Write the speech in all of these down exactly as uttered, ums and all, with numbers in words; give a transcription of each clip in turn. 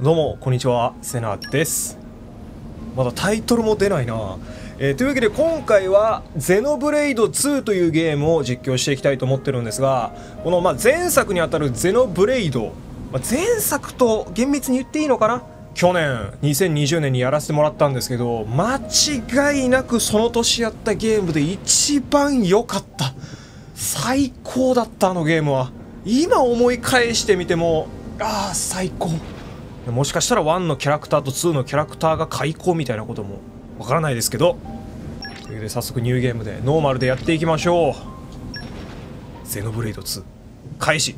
どうもこんにちは、セナです。まだタイトルも出ないな、えー、というわけで今回はゼノブレイドツーというゲームを実況していきたいと思ってるんですが、このまあ前作にあたるゼノブレイド、まあ、前作と厳密に言っていいのかな、去年にせんにじゅうねんにやらせてもらったんですけど、間違いなくその年やったゲームで一番良かった、最高だった。あのゲームは今思い返してみても、ああ最高。もしかしたらワンのキャラクターとツーのキャラクターが開口みたいなこともわからないですけど、というわけで早速ニューゲームでノーマルでやっていきましょう。ゼノブレイドツー開始。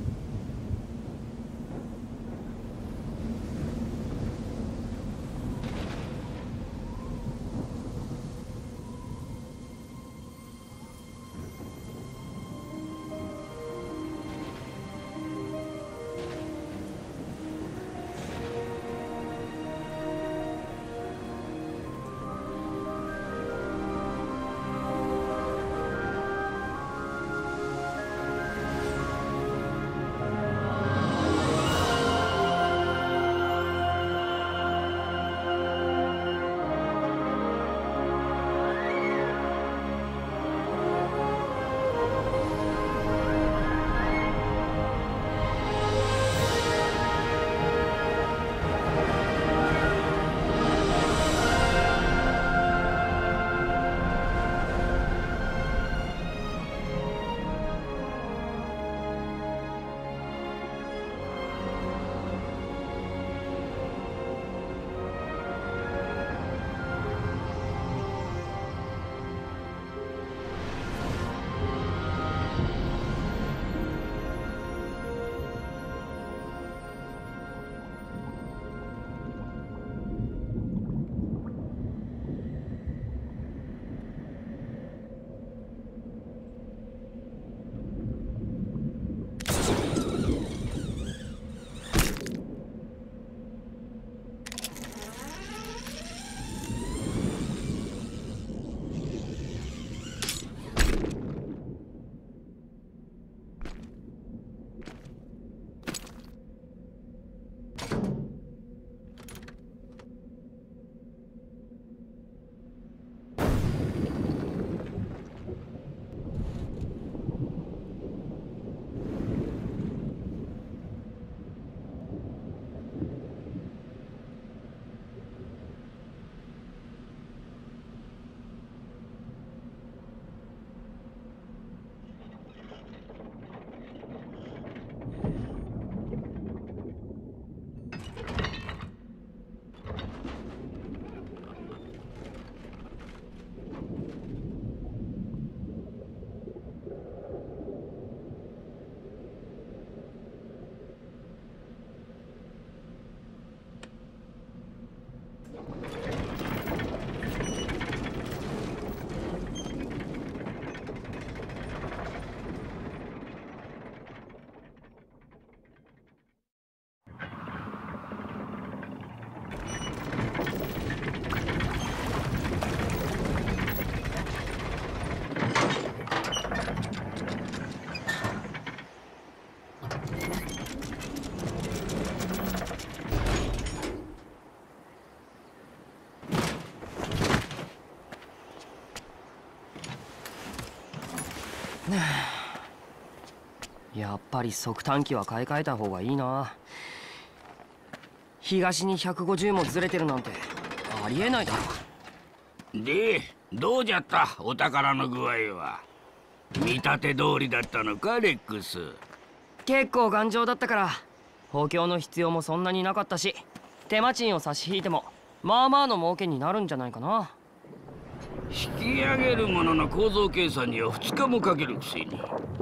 やっぱり速短機は買い替えた方がいいな。東にひゃくごじゅうもずれてるなんてありえないだろ。 で、どうじゃったお宝の具合は。見立て通りだったのかレックス。 結構頑丈だったから補強の必要もそんなになかったし、手間賃を差し引いてもまあまあの儲けになるんじゃないかな。 引き上げるものの構造計算にはふつかもかけるくせに、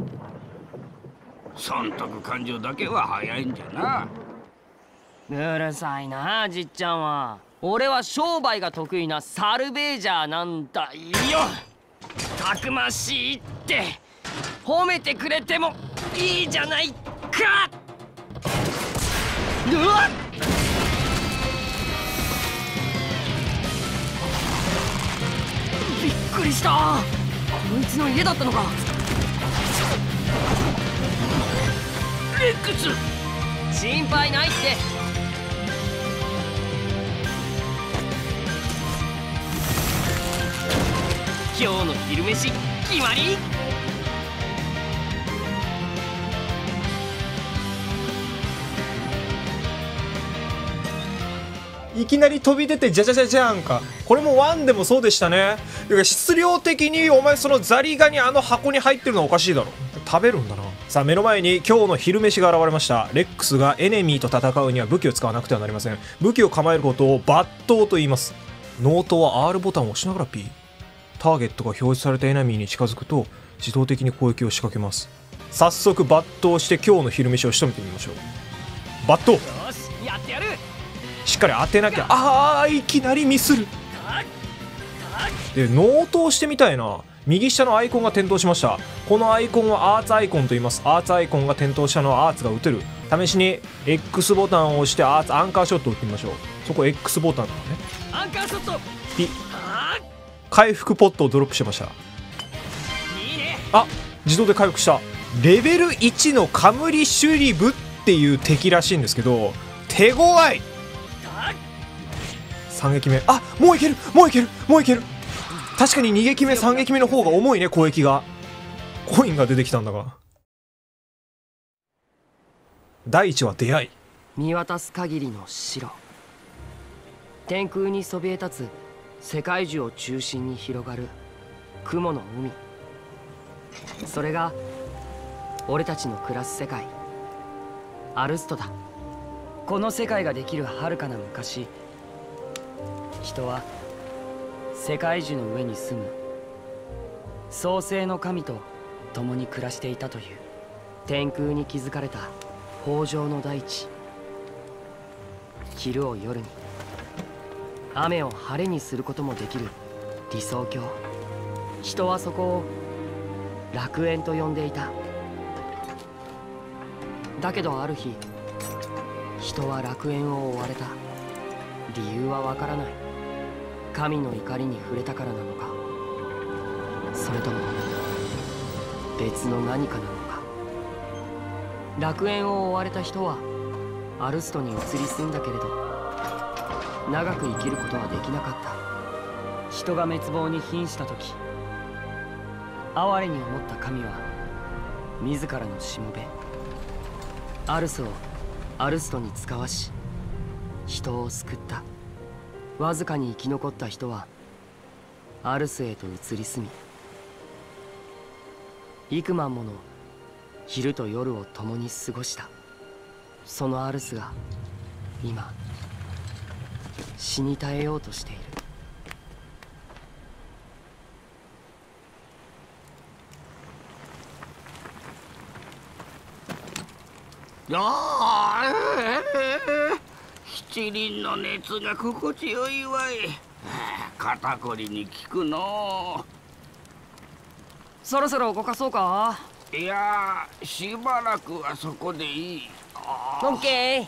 損得感情だけは早いんじゃな。 うるさいなじっちゃんは。俺は商売が得意なサルベージャーなんだよ。たくましいって褒めてくれてもいいじゃないか。うわっ、びっくりした。こいつの家だったのか。 レックス、 心配ないって。 今日の昼飯決まり。 いきなり飛び出てじゃじゃじゃじゃんか。これもワンでもそうでしたね。いや質量的にお前そのザリガニあの箱に入ってるのはおかしいだろ。食べるんだな。さあ目の前に今日の昼飯が現れました。レックスがエネミーと戦うには武器を使わなくてはなりません。武器を構えることを抜刀と言います。ノートは アール ボタンを押しながら P。 ターゲットが表示されたエネミーに近づくと自動的に攻撃を仕掛けます。早速抜刀して今日の昼飯を仕留めてみましょう。抜刀。 よしやってやる。 しっかり当てなきゃ。あーいきなりミスる。でノートをしてみたいな。右下のアイコンが点灯しました。このアイコンはアーツアイコンと言います。アーツアイコンが点灯したのはアーツが打てる。試しに X ボタンを押してアーツアンカーショットを打ってみましょう。そこ X ボタンだね。 アンカーショット。 ピ回復ポットをドロップしました。 いいね。 あ自動で回復した。レベルいちのカムリシュリブっていう敵らしいんですけど手強い。さん撃目。あもういけるもういけるもういける。確かにに撃目さん撃目の方が重いね。攻撃がコインが出てきたんだが。第一は出会い。 見渡す限りの白。天空にそびえ立つ世界樹を中心に広がる雲の海。それが俺たちの暮らす世界アルストだ。この世界ができる遥かな昔、人は世界樹の上に住む創世の神と共に暮らしていたという。天空に築かれた豊穣の大地。昼を夜に雨を晴れにすることもできる理想郷。人はそこを楽園と呼んでいた。だけどある日人は楽園を追われた。理由はわからない。神の怒りに触れたからなのか、それとも別の何かなのか。楽園を追われた人はアルストに移り住んだけれど長く生きることはできなかった。人が滅亡に瀕した時、哀れに思った神は自らのしもべアルスをアルストに使わし人を救った。わずかに生き残った人はアルスへと移り住み、幾万もの昼と夜を共に過ごした。そのアルスが今死に絶えようとしている。 ああ七輪の熱が心地よいわい。肩こりに効くの。 そろそろ動かそうか。 いやしばらくはそこでいい。 オッケー。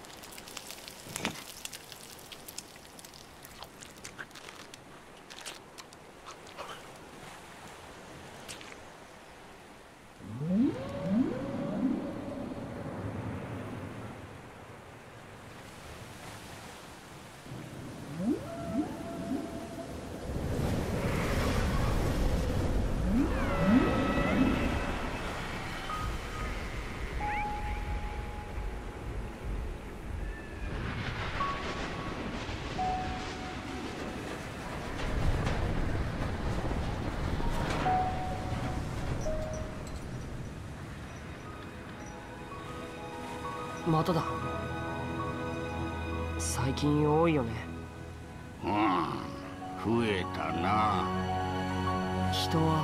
まただ。最近多いよね。 うん増えたな。 人は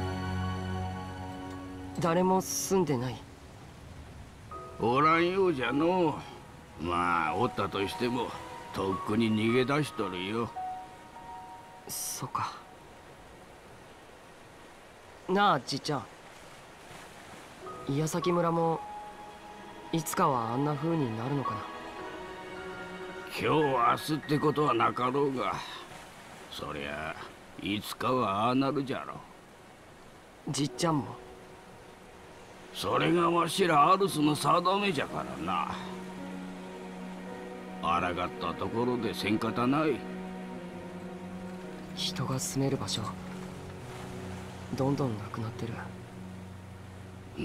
誰も住んでない。 おらんようじゃの。まあおったとしてもとっくに逃げ出しとるよ。 そっか。なあじっちゃん、矢崎村もいつかはあんな風になるのかな。 今日明日ってことはなかろうが、そりゃいつかはああなるじゃろ。 じっちゃんも。 それがわしらアルスの定めじゃからな。抗ったところでせんかたない。 人が住める場所どんどんなくなってる。 うん。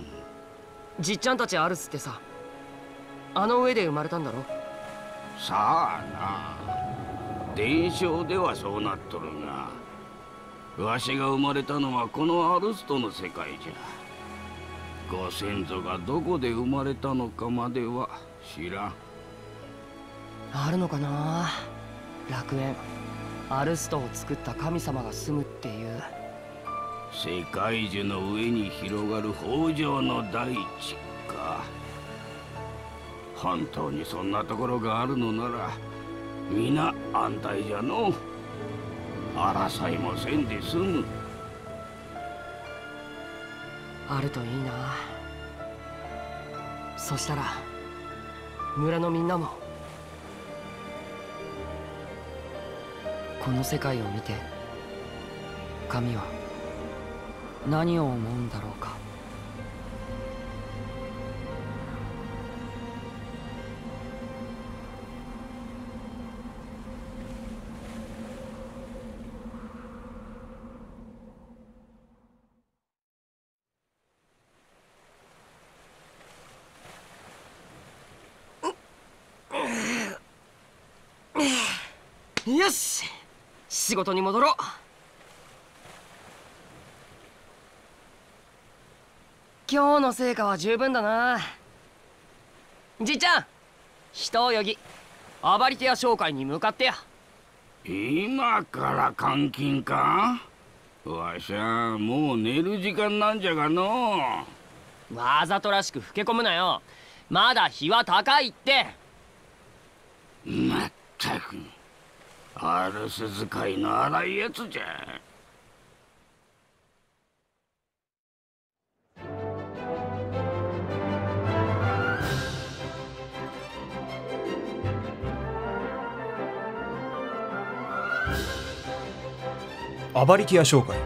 じっちゃんたちアルスってさ、あの上で生まれたんだろ。 さあな、伝承ではそうなっとるが、わしが生まれたのはこのアルストの世界じゃ。ご先祖がどこで生まれたのかまでは知らん。 あるのかな、楽園。アルストを作った神様が住むっていう。 世界樹の上に広がる豊穣の大地か。本当にそんなところがあるのなら皆安泰じゃの。争いもせんで済む。 あるといいな。そしたら村のみんなもこの世界を見て神は何を思うんだろうか。よし、仕事に戻ろう。今日の成果は十分だな。じいちゃん、人を呼ぎアバリティア商会に向かってや。 今から監禁か。わしゃもう寝る時間なんじゃがの。 わざとらしく老け込むなよ。まだ日は高いって。 まったくアルス使いの荒いやつじゃ。 アバリティア商会。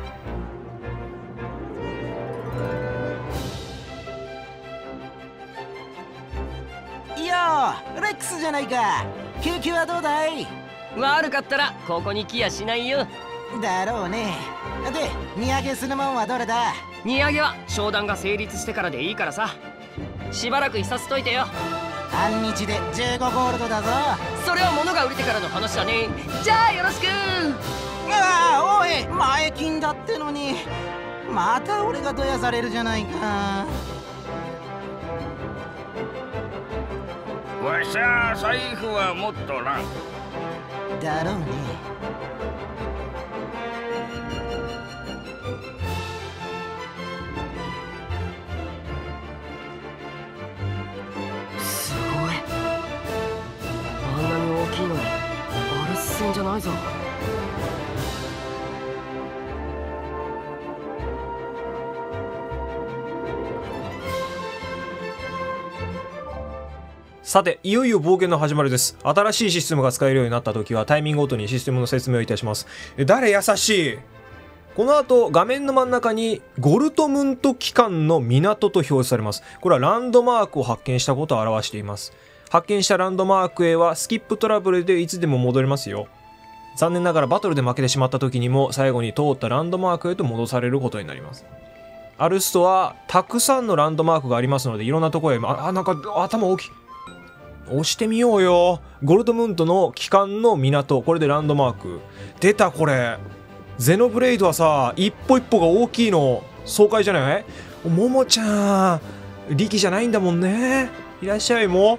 いやー、レックスじゃないか。救急はどうだい？ 悪かったらここに来やしないよ。 だろうね。で、荷上げするもんはどれだ？ 荷上げは商談が成立してからでいいからさ。しばらくいさせといてよ。 半日でじゅうごゴールドだぞ。 それは物が売れてからの話だね。じゃあよろしく。 ああ、おい、前金だってのにまた俺がどやされるじゃないか。 わしゃ財布は持っとらん。 だろうね。 すごい。あんなに大きいのにアルス戦じゃないぞ。 さて、いよいよ冒険の始まりです。新しいシステムが使えるようになった時はタイミングごとにシステムの説明をいたします。え、誰優しい。この後画面の真ん中にゴルトムント機関の港と表示されます。これはランドマークを発見したことを表しています。発見したランドマークへはスキップトラブルでいつでも戻れますよ。残念ながらバトルで負けてしまった時にも最後に通ったランドマークへと戻されることになります。アルストはたくさんのランドマークがありますので、いろんなところへ、あ、なんか頭大きい。押してみようよ。ゴルトムントの機関の港、これでランドマーク出た。これゼノブレイドはさ、一歩一歩が大きいの爽快じゃない？ももちゃん力じゃないんだもんね。いらっしゃい。も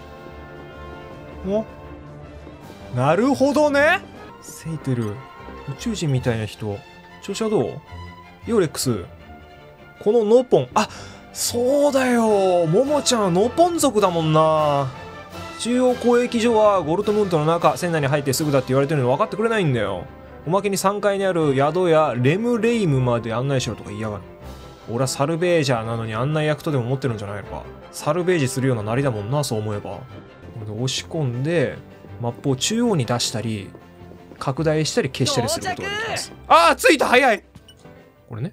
もなるほどね。セイテル宇宙人みたいな人。調子はどう？ヨーレックス。このノポン、あ、そうだよ、ももちゃんはノポン族だもんな。中央交易所はゴルトムントの中、船内に入ってすぐだって言われてるの分かってくれないんだよ。おまけにさんがいにある宿やレムレイムまで案内しろとか言いやがる。俺はサルベージャーなのに案内役とでも持ってるんじゃないのか。サルベージするようななりだもんな、そう思えば。押し込んでマップを中央に出したり拡大したり消したりすることができます。ああ、着いた。早い。これね、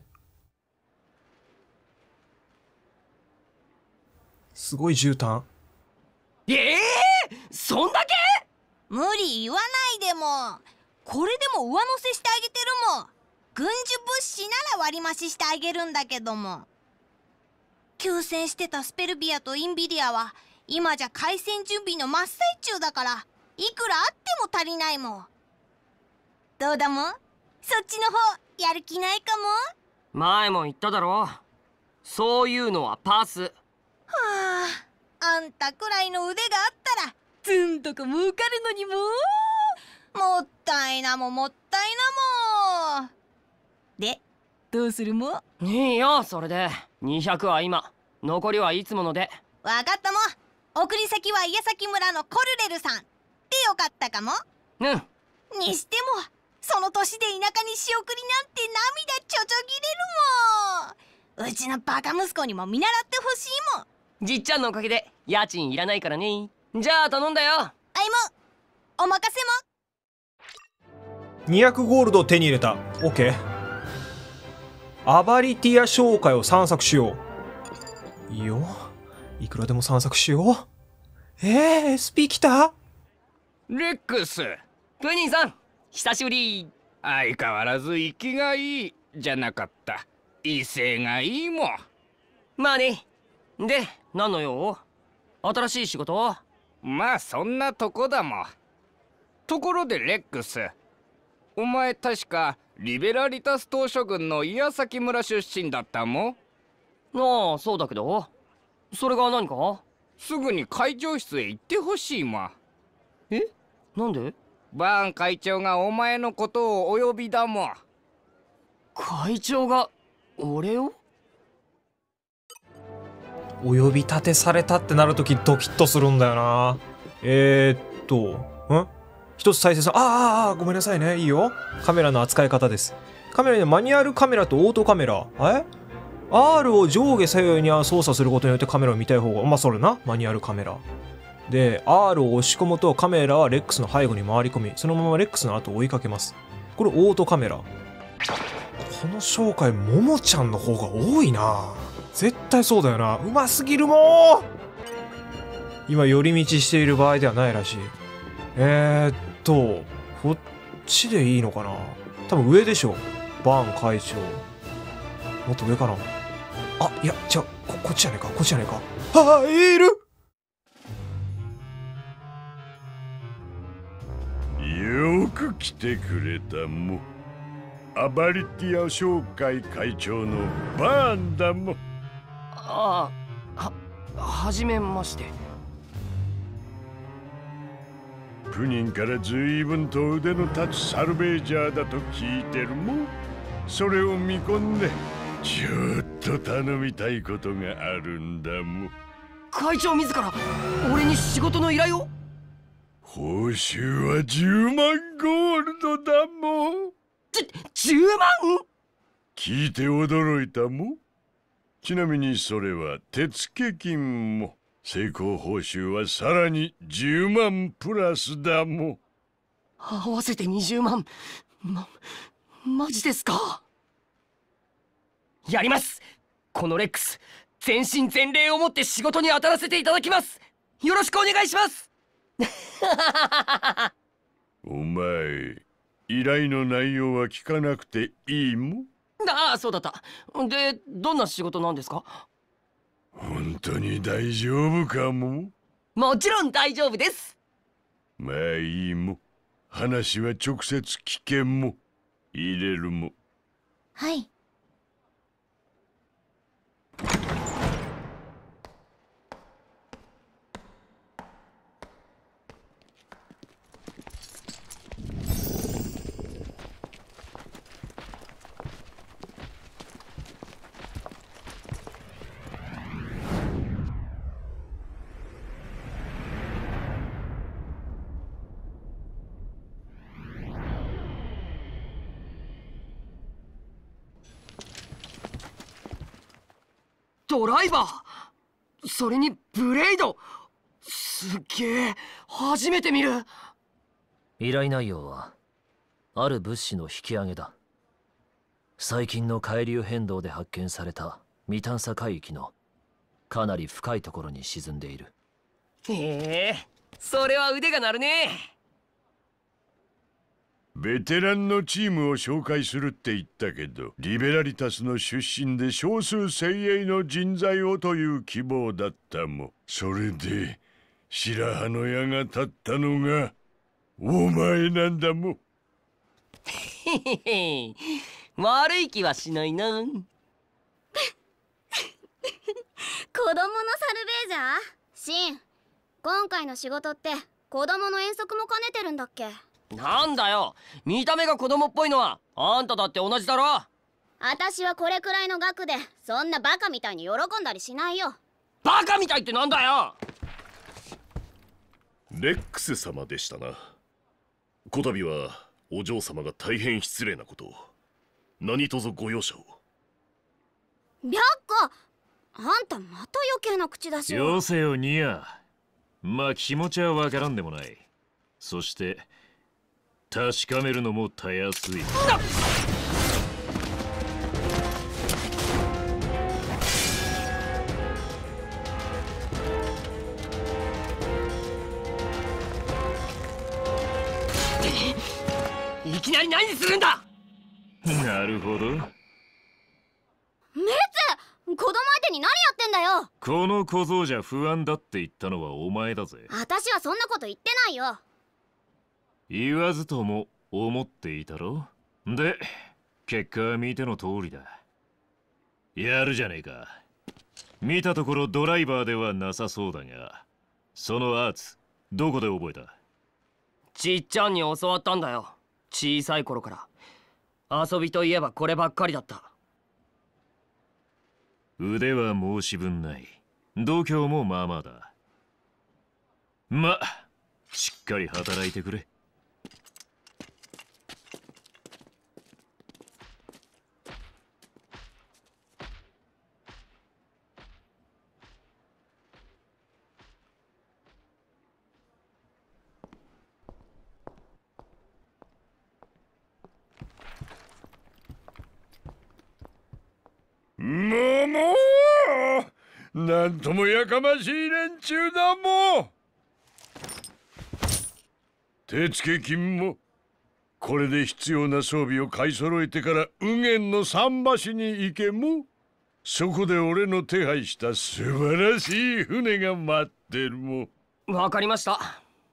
すごい絨毯。 ええー、そんだけ？ 無理言わないでも、これでも上乗せしてあげてるもん。 軍需物資なら割増してあげるんだけども、休戦してたスペルビアとインビリアは今じゃ開戦準備の真っ最中だから、いくらあっても足りないもん。どうだもん、そっちの方やる気ないかも。 前も言っただろ、そういうのはパス。 はあ、あんたくらいの腕があったらずんとか儲かるのにももったいなももったいなも。で、どうするも。 いいよ、それでにひゃくは今、残りはいつもので。 わかったも。送り先は家崎村のコルレルさんでよかったかも。 うん。 にしてもその年で田舎に仕送りなんて涙ちょちょぎれるもん。うちのバカ息子にも見習ってほしいもん。 じっちゃんのおかげで家賃いらないからね。じゃあ頼んだよ。 あいもお任せも。 にひゃくゴールドを手に入れた。 OK。 アバリティア商会を散策しよう。いいよ、いくらでも散策しよう。えー、エスピー 来た。 レックス、 クニーさん久しぶり。 相変わらず生きがいいじゃなかった、威勢がいいもん。 まあね。で、何の用？新しい仕事？ まあそんなとこだもん。ところでレックス、お前確かリベラリタス島諸軍の岩崎村出身だったもん。 ああ、そうだけど、それが何か？ すぐに会長室へ行ってほしいもん。 え？なんで？ バーン会長がお前のことをお呼びだもん。 会長が俺を？ お呼び立てされたってなるときドキッとするんだよな。えー、っとん一つ再生さん、あーあーごめんなさいね。いいよ。カメラの扱い方です。カメラにはマニュアルカメラとオートカメラ、え R を上下左右に操作することによってカメラを見たい方が、まあそれな、マニュアルカメラで R を押し込むとカメラはレックスの背後に回り込み、そのままレックスの後を追いかけます。これオートカメラ。この紹介ももちゃんの方が多いな。絶対そうだよな。うますぎるもん。今寄り道している場合ではないらしい。えー、っとこっちでいいのかな。多分上でしょ。バーン会長もっと上かな。あ、いや違う、 こ, こっちじゃねえか、こっちじゃねえか。ああ、いる。 よく来てくれたも。アバリティア商会会長のバーンだも。 ああ、は、はじめまして。 プニンから随分と腕の立つサルベージャーだと聞いてるも。それを見込んでちょっと頼みたいことがあるんだも。 会長自ら俺に仕事の依頼を？ 報酬はじゅうまんゴールドだも。 じ、じゅうまん？ 聞いて驚いたも。ちなみにそれは手付金も。成功報酬はさらにじゅうまんプラスだも。 合わせてにじゅうまん。ま、マジですか？やります。このレックス、全身全霊をもって仕事に当たらせていただきます。よろしくお願いします。 お前、依頼の内容は聞かなくていいも。 ああ、そうだった。で、どんな仕事なんですか？ 本当に大丈夫かも。 もちろん大丈夫です。 まあいいも。話は直接聞けも。入れるも。 はい。 ドライバー、それにブレイド、すっげえ、初めて見る。 依頼内容はある物資の引き上げだ。最近の海流変動で発見された未探査海域のかなり深いところに沈んでいる。 へえ、それは腕が鳴るね。 ベテランのチームを紹介するって言ったけど、リベラリタスの出身で少数精鋭の人材をという希望だったも。それで白羽の矢が立ったのがお前なんだも。 へへへ、悪い気はしないな。 子供のサルベージャーシン、今回の仕事って子供の遠足も兼ねてるんだっけ？ なんだよ、見た目が子供っぽいのはあんただって同じだろ。 私はこれくらいの額でそんなバカみたいに喜んだりしないよ。 バカみたいってなんだよ。 レックス様でしたな。こたびはお嬢様が大変失礼なことを。何卒ご容赦を。 白子、あんたまた余計な口出しを。 よせよニア。まあ気持ちはわからんでもない。そして確かめるのもたやすい。 いきなり何するんだ。 なるほど。 メツ、子供相手に何やってんだよ。 この小僧じゃ不安だって言ったのはお前だぜ。 私はそんなこと言ってないよ。 言わずとも思っていたろ。で、結果は見ての通りだ。やるじゃねえか。見たところドライバーではなさそうだが、そのアーツどこで覚えた？ ちっちゃんに教わったんだよ、小さい頃から。遊びといえばこればっかりだった。 腕は申し分ない。度胸もまあまあだ。ま、しっかり働いてくれ。 もうもうなんともやかましい連中だもん。手付金もこれで必要な装備を買い揃えてから右舷の桟橋に行けも。そこで俺の手配した素晴らしい船が待ってるも。 わかりました。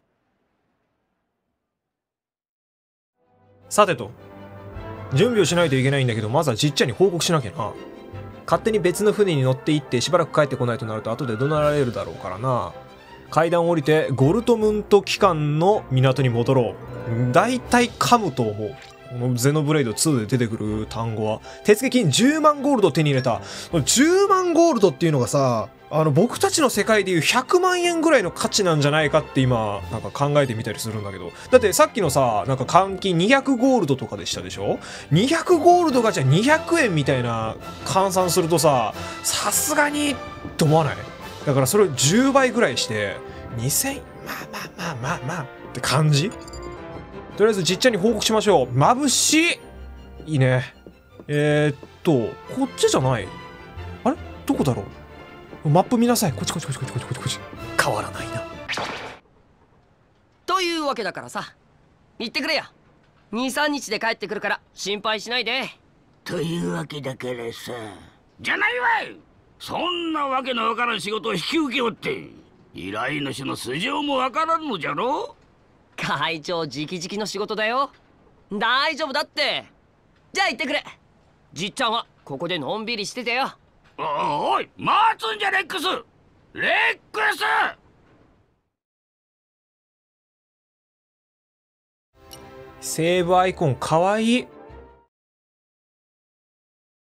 さてと、準備をしないといけないんだけど、まずはじっちゃんに報告しなきゃな。勝手に別の船に乗って行ってしばらく帰ってこないとなると後で怒鳴られるだろうからな。階段を降りてゴルトムント機関の港に戻ろう。だいたい噛むと思う。このゼノブレイドツーで出てくる単語は手付金じゅうまんゴールドを手に入れた。じゅうまんゴールドっていうのがさ、あの僕たちの世界でいうひゃくまんえんぐらいの価値なんじゃないかって今なんか考えてみたりするんだけど、だってさっきのさ、なんか換金にひゃくゴールドとかでしたでしょ。にひゃくゴールドがじゃあにひゃくえんみたいな換算するとさ、さすがにと思わない？だからそれをじゅうばいぐらいしてにせん、まあまあまあまあまあって感じ。とりあえずじっちゃんに報告しましょう。眩しい。いいね。えー、っとこっちじゃない。あれどこだろう。マップ見なさい。こっちこっちこっちこっちこっちこっちこっち。変わらないな。 というわけだからさ、行ってくれや。にさんにちで帰ってくるから心配しないで。 というわけだからさ。じゃないわい。そんなわけのわからん仕事を引き受けよって、依頼主の素性もわからんのじゃろ。 会長直々の仕事だよ。大丈夫だって。じゃあ行ってくれ。じっちゃんはここでのんびりしててよ。 おい、待つんじゃレックス。レックス。 セーブアイコンかわいい。